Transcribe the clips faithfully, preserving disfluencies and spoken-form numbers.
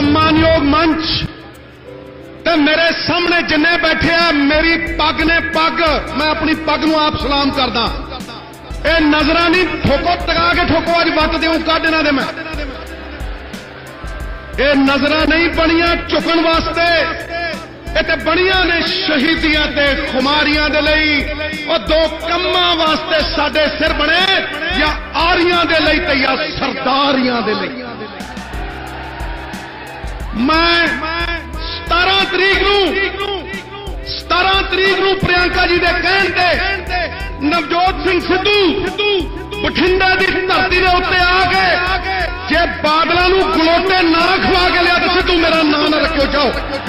सम्मानयोग मंच ते मेरे सामने जिन्ने बैठे आ मेरी पग ने पग मैं अपनी पग नूं आप सलाम करदा। ये नजर नहीं ठोको टका के ठोको अज वत देऊं कद इन्हां दे मैं ये नजर नहीं बनिया झुकण वास्ते ये ते बनिया ने शहीदियां ते खुमारियां दे लई और दो कम्मां वास्ते साडे सिर बने या आरियां दे लई ते या सरदारियां दे लई। मैं सतारह तरीक नूं सतारह तरीक नूं प्रियंका जी दे कहण ते नवजोत सिंह सिद्धू बठिंडा की धरती के उत्ते आके जे बादलों नूं गलोटे ना खवा के लिया तो सिद्धू मेरा नाम ना रखियो जाओ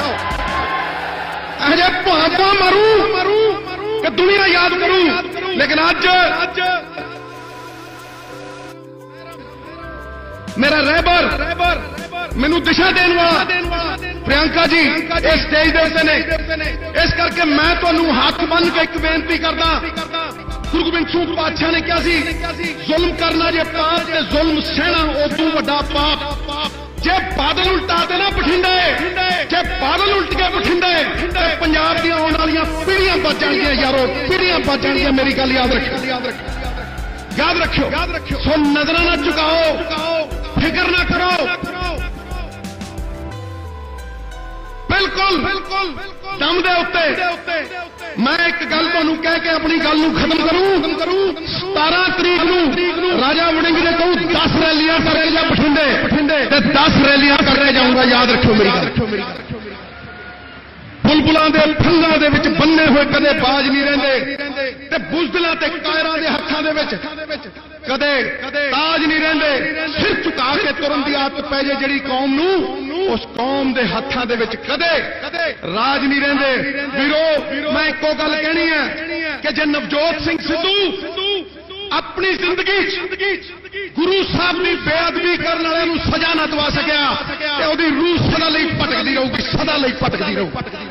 अजे भापा मरू कि दुनिया याद करूं। लेकिन अज मेरा रहबर मैनू दिशा देने वाला प्रियंका जी इस स्टेज के उत्ते ने इस करके मैं तुहानूं हाथ बन के एक बेनती करदा। गुरु गोबिंद सिंह पातशाह ने कहा सी जुल्म करना जे पाप ते जुल्म सहना उदों वड्डा पाप। जे बादल उल्टाते ना बठिंडे जे बादल उल्ट गए बठिंडे ते पंजाब दी आउण वालियां पीढ़ियां बच जाणगियां यारो पीढ़ियां बच जाणगियां। मेरी गल याद रखियो याद रखियो सो नजरां ना झुकाओ फिक्र ना करो। बिल्कुल बिल्कुल दम दे उत्ते मैं एक गल तुहानूं कह के अपनी गल नूं खत्म करूं। सतारह तरीक नूं राजा वड़िंग ने कहूं दस रैलियां करके जा बठिंडे ते दस रैलियां करके जाऊंगा। याद रखियो मेरी गल बुलबुलां दे फंगां दे विच बन्ने होए कदे बाज नहीं रहिंदे ते बुज़दिलां ते कायरां दे हत्थां दे विच कदे ताज नहीं रहिंदे। सिर झुका के तुरन दी आदत पै जे जिहड़ी कौम नूं उस कौम दे हत्थां दे विच कदे राज नहीं रहिंदे। वीरो मैं इक्को गल कहनी है कि जे नवजोत सिंह सिद्धू अपनी जिंदगी गुरु साहब की बेअदबी करने वाले नूं सजा ना दवा सकिया ते ओहदी रूह सदा लई भटकदी रहूगी सदा लई भटकदी रहूगी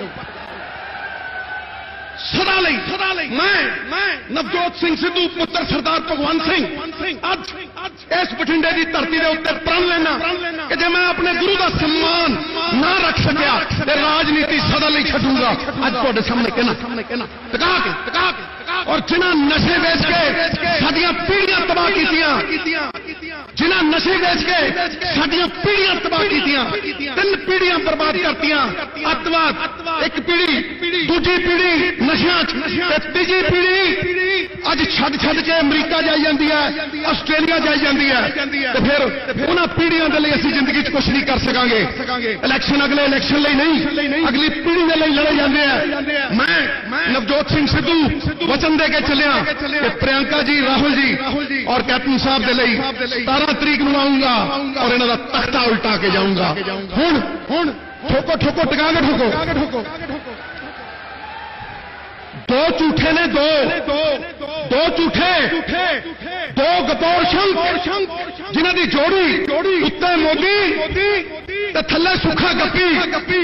सदा लई सदा लई। मैं नवजोत सिंह सिद्धू पुत्र सरदार भगवंत सिंह अज इस बठिंडे की धरती के उत्ते प्रण लेना कि जे मैं अपने गुरु का सम्मान ना रख सकिया ते राजनीति सदा लई छड्डूंगा। अज तुहाडे सामने कहना टका के टका के और जिन्हां नशे वेच के साडियां पीढ़ियां तबाह कीतियां जिन्हां नशे वेच के साडियां पीढ़ियां तबाह कीतियां तीन पीढ़ियां बर्बाद करतियां अतवाद एक पीढ़ी दूजी पीढ़ी नशियां ते तीजी पीढ़ी अज छड्ड छड्ड के अमरीका जाई जांदी है आस्ट्रेलिया जाई जांदी है ते फिर उन्हां पीढ़ियां दे लई असीं जिंदगी च कुछ नहीं कर सकांगे। इलैक्शन अगले इलैक्शन लई नहीं अगली पीढ़ी दे लई लड़े जांदे हैं। मैं नवजोत सिंह सिद्धू वचन दे के चलिया कि प्रियंका जी राहुल जी और कैप्टन साहब दे लई सतारह तरीक नूं आऊंगा और इन्हां दा तख्ता उल्टा के जाऊंगा। हुण हुण ठोको ठोको टका के ठोको दो झूठे ने दो दो झूठे दो गपोर शंख जिन्हां दी जोड़ी उत्ते मोदी ते थल्ले सुखा गप्पी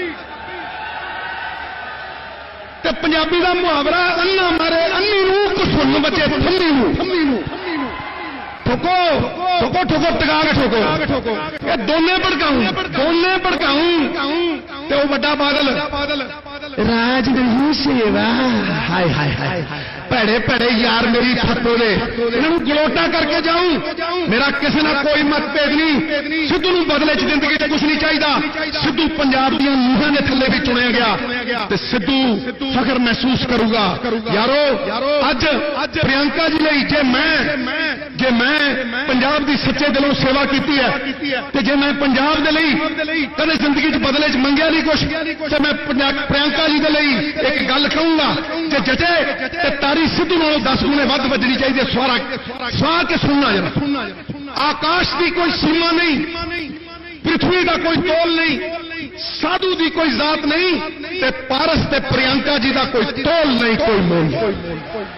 ते पंजाबी दा मुहावरा अन्ना मारे अन्नी नूं घसुन बचे थम्मी नूं ठोको ठोको ठोको टका के ठोको ये दोने भड़काऊं दोने भड़काऊं ते वो बड़ा बादल राज नहीं सेवा हाय हाय हाय भैड़े भैड़े यार मेरी फटो ने इन्हों गलोटा करके जाऊं। मेरा किसी ना कोई मतभेद नहीं। सिद्धू नूं बदले च जिंदगी च कुछ नहीं चाहिए। सिद्धू पंजाब दी नीहां दे थल्ले भी चुनिया गया ते सिद्धू फखर महसूस करूगा। यारो अज प्रियंका जी लई जे मैं जे मैं पंजाब दी सच्चे दिलों सेवा कीती है ते जे मैं पंजाब दे लई कदे जिंदगी च बदले च मंगिया नहीं कुछ ते मैं प्रियंका जी दे लई एक गल कहूंगा जे जटे ते तारी सिद्धू नालों दस गुणे वध वजनी चाहिए। स्वारा स्वार के सुनना जरा आकाश की कोई सीमा नहीं पृथ्वी का कोई तोल नहीं साधु की कोई जात नहीं ते पारस ते प्रियंका जी का कोई तोल नहीं कोई मोल नहीं।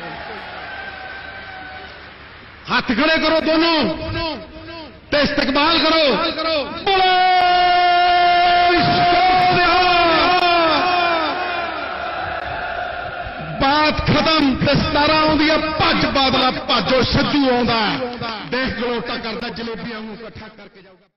हाथ खड़े करो दोनों ते इस्तकबाल करो। बात खत्म ते सतारा आउंदी है भज बादला भजो सिद्धू आउंदा देख गलोटा करदा जलेबियां नूं इकट्ठा करके जाऊगा।